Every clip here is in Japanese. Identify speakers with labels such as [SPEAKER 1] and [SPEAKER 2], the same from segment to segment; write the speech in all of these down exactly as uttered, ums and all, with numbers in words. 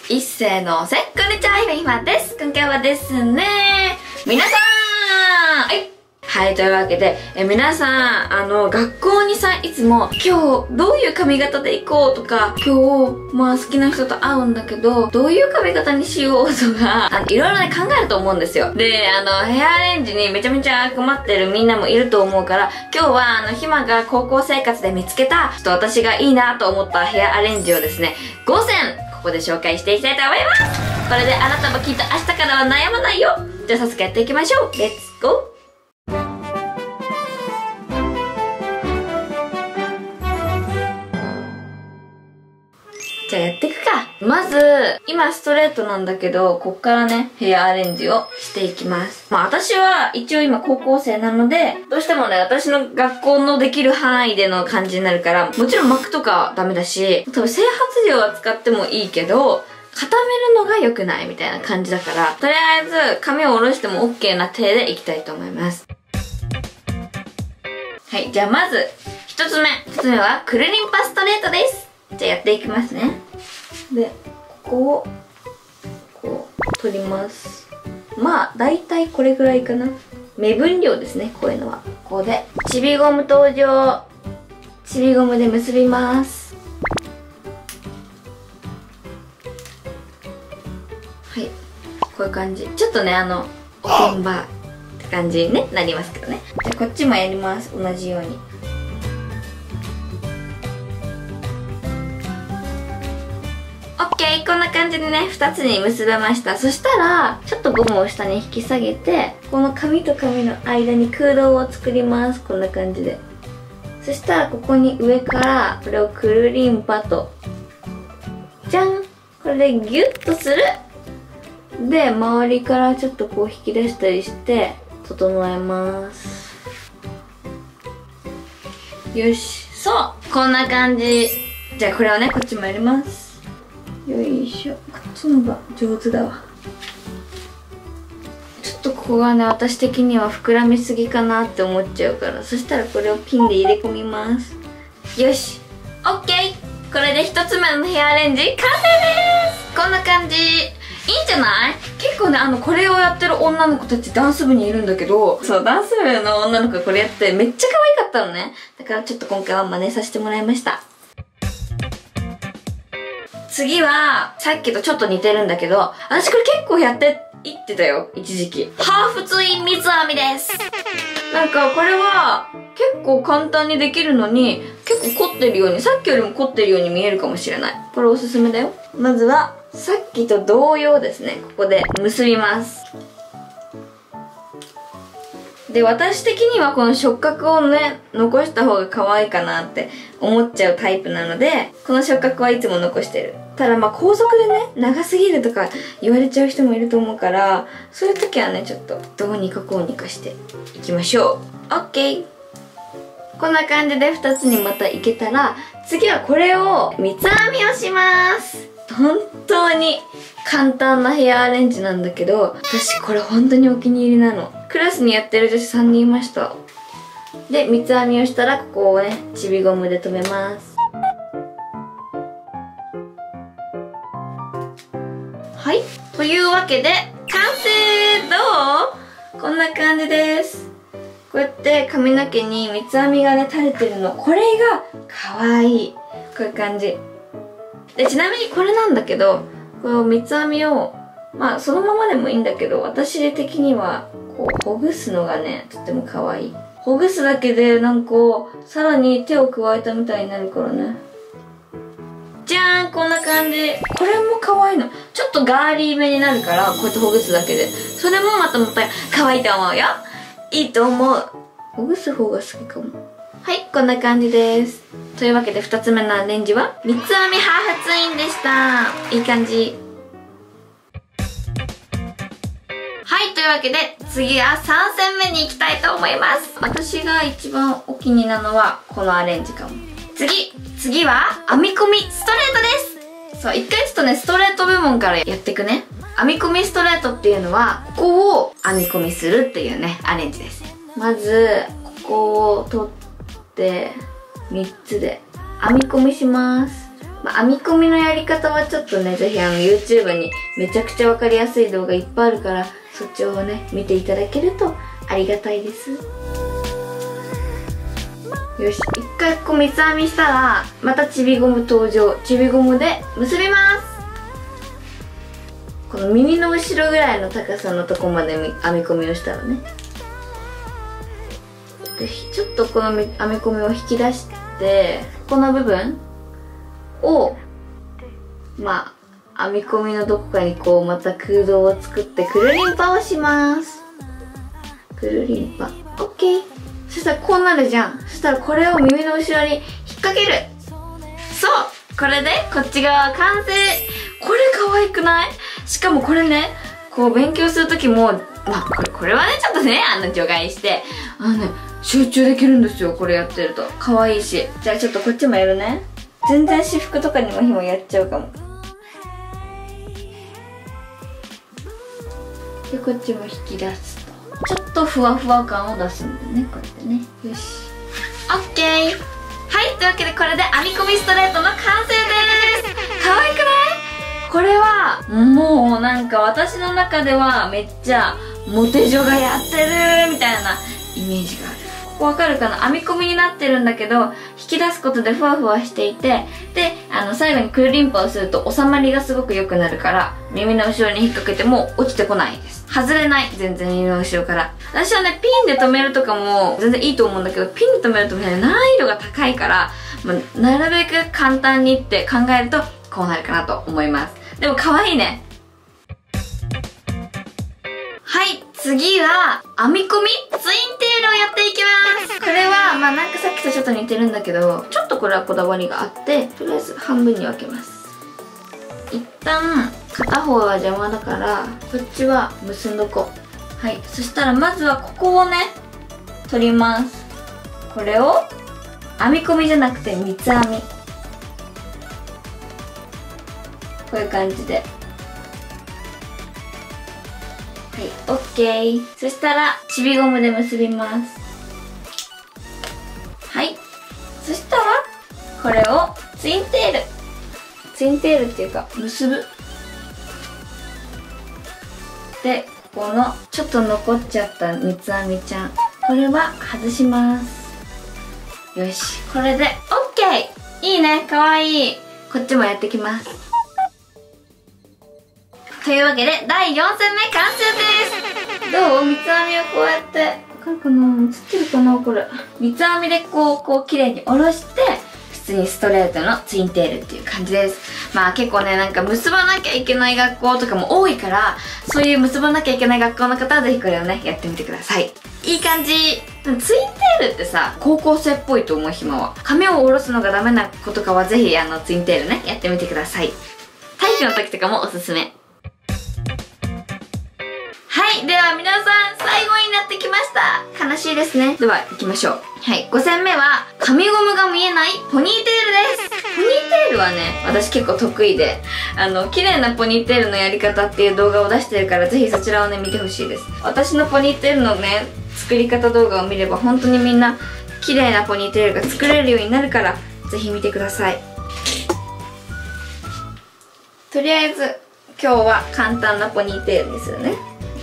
[SPEAKER 1] いっせーのせ、こんにちは、ひまひまです。今回はですね、皆さんはいはい、というわけで、え皆さん、あの、学校にさ、いつも、今日、どういう髪型で行こうとか、今日、まあ、好きな人と会うんだけど、どういう髪型にしようとか、あのいろいろね、考えると思うんですよ。で、あの、ヘアアレンジにめちゃめちゃ困ってるみんなもいると思うから、今日は、あの、ひまが高校生活で見つけた、ちょっと私がいいなと思ったヘアアレンジをですね、ごせん、ここで紹介していきたいと思います。これであなたもきっと明日からは悩まないよ。じゃあ早速やっていきましょう。レッツゴー。じゃあやっていくか。まず、今ストレートなんだけど、こっからね、ヘアアレンジをしていきます。まあ私は一応今高校生なので、どうしてもね、私の学校のできる範囲での感じになるから、もちろん巻くとかダメだし、多分整髪料は使ってもいいけど、固めるのが良くないみたいな感じだから、とりあえず髪を下ろしても OK な手でいきたいと思います。はい、じゃあまず、一つ目。一つ目は、くるりんぱストレートです。じゃあやっていきますね。で、ここを、こう、取ります。まあ、だいたいこれぐらいかな。目分量ですね、こういうのは。ここで、ちびゴム登場。ちびゴムで結びます。はい。こういう感じ。ちょっとね、あの、おてんばって感じに、ね、なりますけどね。じゃあこっちもやります。同じように。こんな感じでね、ふたつに結べました。そしたら、ちょっとゴムを下に引き下げて、この髪と髪の間に空洞を作ります。こんな感じで。そしたら、ここに上から、これをくるりんぱと、じゃん！これでギュッとする！で、周りからちょっとこう引き出したりして、整えます。よし。そう！こんな感じ。じゃあこれをね、こっちもやります。よいしょ。こっちのが上手だわ。ちょっとここがね、私的には膨らみすぎかなって思っちゃうから、そしたらこれをピンで入れ込みます。よし OK。 これで一つ目のヘアアレンジ完成です。こんな感じ。いいんじゃない？結構ね、あのこれをやってる女の子たちダンス部にいるんだけど、そうダンス部の女の子がこれやってめっちゃ可愛かったのね。だからちょっと今回は真似させてもらいました。次は、さっきとちょっと似てるんだけど、私これ結構やっていってたよ、一時期。ハーフツイン三つ編みです。なんかこれは、結構簡単にできるのに、結構凝ってるように、さっきよりも凝ってるように見えるかもしれない。これおすすめだよ。まずは、さっきと同様ですね、ここで結びます。で、私的にはこの触覚をね、残した方が可愛いかなって思っちゃうタイプなので、この触覚はいつも残してる。ただまあ高速でね、長すぎるとか言われちゃう人もいると思うから、そういう時はね、ちょっとどうにかこうにかしていきましょう。オッケー。こんな感じでふたつにまたいけたら、次はこれを三つ編みをします。本当に簡単なヘアアレンジなんだけど、私これ本当にお気に入りなの。クラスにやってる女子さんにんいました。で、三つ編みをしたらここをね、ちびゴムで留めます。はい。というわけで、完成！どう？こんな感じです。こうやって髪の毛に三つ編みがね、垂れてるの。これが可愛い。こういう感じ。で、ちなみにこれなんだけど、この三つ編みを、まあそのままでもいいんだけど、私的には、こう、ほぐすのがね、とっても可愛い。ほぐすだけで、なんか、さらに手を加えたみたいになるからね。じゃーん、こんな感じ。これも可愛いの。ちょっとガーリーめになるから、こうやってほぐすだけで。それもまたまた可愛いと思うよ。いいと思う。ほぐす方が好きかも。はい、こんな感じです。というわけでふたつめのアレンジは、三つ編みハーフツインでした。いい感じ。はい、というわけで、次はさん戦目に行きたいと思います。私が一番お気に入りなのは、このアレンジかも。次次は、編み込みストレートです。そう、一回ちょっとね、ストレート部門からやっていくね。編み込みストレートっていうのは、ここを編み込みするっていうね、アレンジです。まず、ここを取って、みっつで編み込みします。 まあ、編み込みのやり方はちょっとね、ぜひあの YouTube にめちゃくちゃわかりやすい動画いっぱいあるから、そっちをね、見ていただけるとありがたいです。よし、一回こう三つ編みしたら、またちびゴム登場。ちびゴムで結びます。この耳の後ろぐらいの高さのとこまで編み込みをしたらね。で、ちょっとこの編み込みを引き出して、この部分を、まあ、編み込みのどこかにこう、また空洞を作って、くるりんぱをします。くるりんぱ。オッケー。そしたらこうなるじゃん。そしたらこれを耳の後ろに引っ掛ける。そう、これでこっち側完成。これ可愛くない？しかもこれね、こう勉強するときも、まあこれ、これはね、ちょっとね、あの除外して、あのね、集中できるんですよ、これやってると。可愛いし。じゃあちょっとこっちもやるね。全然私服とかにもひもやっちゃうかも。で、こっちも引き出すと。ちょっとふわふわ感を出すんだね、こうやってね。よし。オッケー。はい、というわけでこれで編み込みストレートの完成です。可愛くない？これは、もうなんか私の中ではめっちゃモテ女がやってるみたいなイメージがある。ここわかるかな？編み込みになってるんだけど、引き出すことでふわふわしていて、で、あの、最後にくるりんぱをすると収まりがすごく良くなるから、耳の後ろに引っ掛けても落ちてこないです。外れない。全然耳の後ろから。私はね、ピンで留めるとかも全然いいと思うんだけど、ピンで留めるとね、難易度が高いから、まあ、なるべく簡単にって考えると、こうなるかなと思います。でも可愛いね。はい、次は、編み込みツインテールをやっていきます。これは、まあなんかさっきとちょっと似てるんだけど、ちょっとこれはこだわりがあって、とりあえず半分に分けます。一旦、片方は邪魔だから、こっちは結んどこう。はい、そしたらまずはここをね、取ります。これを、編み込みじゃなくて三つ編み。こういう感じで。はい、オッケー。そしたら、ちびゴムで結びます。はい。そしたら、これをツインテール。ツインテールっていうか、結ぶ。で、ここの、ちょっと残っちゃった三つ編みちゃん。これは外します。よし。これで、オッケー！いいね。かわいい。こっちもやってきます。というわけで、だいよん戦目完成です。どう？三つ編みをこうやって、わかるかな？映ってるかなこれ。三つ編みでこう、こう、綺麗に下ろして、普通にストレートのツインテールっていう感じです。まあ結構ね、なんか結ばなきゃいけない学校とかも多いから、そういう結ばなきゃいけない学校の方はぜひこれをね、やってみてください。いい感じ。ツインテールってさ、高校生っぽいと思う、ひまは。髪を下ろすのがダメな子とかはぜひ、あの、ツインテールね、やってみてください。体育の時とかもおすすめ。はい。では皆さん、最後になってきました。悲しいですね。では、行きましょう。はい。ご戦目は、髪ゴムが見えないポニーテールです。ポニーテールはね、私結構得意で、あの、綺麗なポニーテールのやり方っていう動画を出してるから、ぜひそちらをね、見てほしいです。私のポニーテールのね、作り方動画を見れば、本当にみんな、綺麗なポニーテールが作れるようになるから、ぜひ見てください。とりあえず、今日は簡単なポニーテールにするね。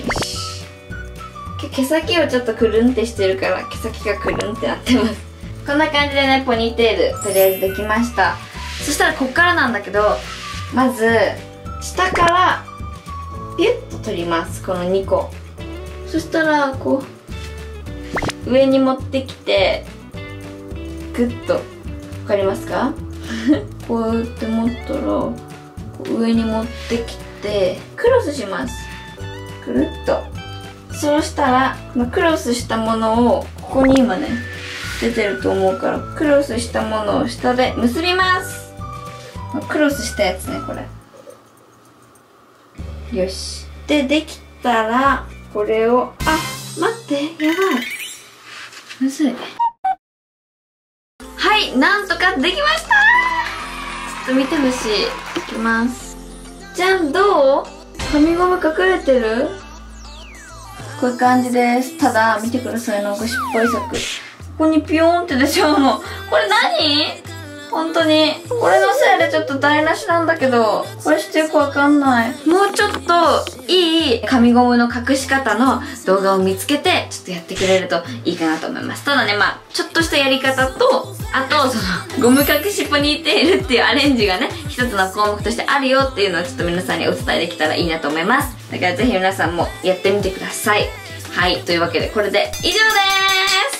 [SPEAKER 1] 毛先をちょっとくるんってしてるから毛先がくるんってなってます。こんな感じでね、ポニーテールとりあえずできました。そしたらこっからなんだけど、まず下からピュッと取ります。このにこ。そしたらこう上に持ってきてグッと、わかりますか？こうやって持ったらこう上に持ってきてクロスします。くるっと。そうしたら、このクロスしたものを、ここに今ね、出てると思うから、クロスしたものを下で結びます。クロスしたやつね、これ。よし。で、できたら、これを、あ、待って、やばい。むずい。はい、なんとかできましたー！ちょっと見てほしい。いきます。じゃん、どう？紙ゴム隠れてる？こういう感じです。ただ、見てください。なんか失敗作。ここにピヨーンって出ちゃうの。これ何？ 本当にこれのせいでちょっと台無しなんだけど、これしてよくわかんない。もうちょっといい紙ゴムの隠し方の動画を見つけてちょっとやってくれるといいかなと思います。ただね、まあちょっとしたやり方と、あとそのゴム隠しポニーテールっていうアレンジがね一つの項目としてあるよっていうのをちょっと皆さんにお伝えできたらいいなと思います。だからぜひ皆さんもやってみてください。はい、というわけでこれで以上です。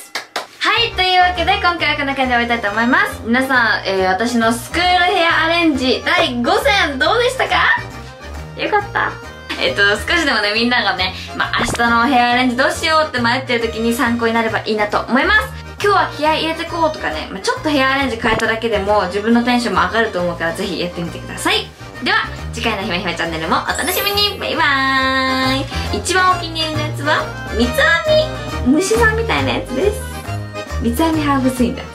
[SPEAKER 1] はい、というわけで今回はこんな感じで終わりたいと思います。皆さん、えー、私のスクールヘアアレンジだいご戦どうでしたか？よかった。えっと、少しでもね、みんながね、まあ、明日のヘアアレンジどうしようって迷ってる時に参考になればいいなと思います。今日は気合い入れてこうとかね、まあ、ちょっとヘアアレンジ変えただけでも自分のテンションも上がると思うからぜひやってみてください。では、次回のひめひめチャンネルもお楽しみに。バイバーイ。一番お気に入りのやつは、三つ編み虫さんみたいなやつです。三つ編みハーブスインだ。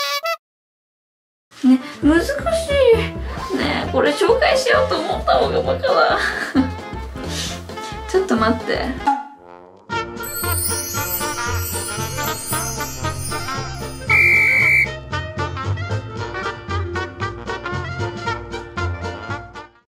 [SPEAKER 1] ね、難しい。ね、これ紹介しようと思った方がバカだ。ちょっと待って。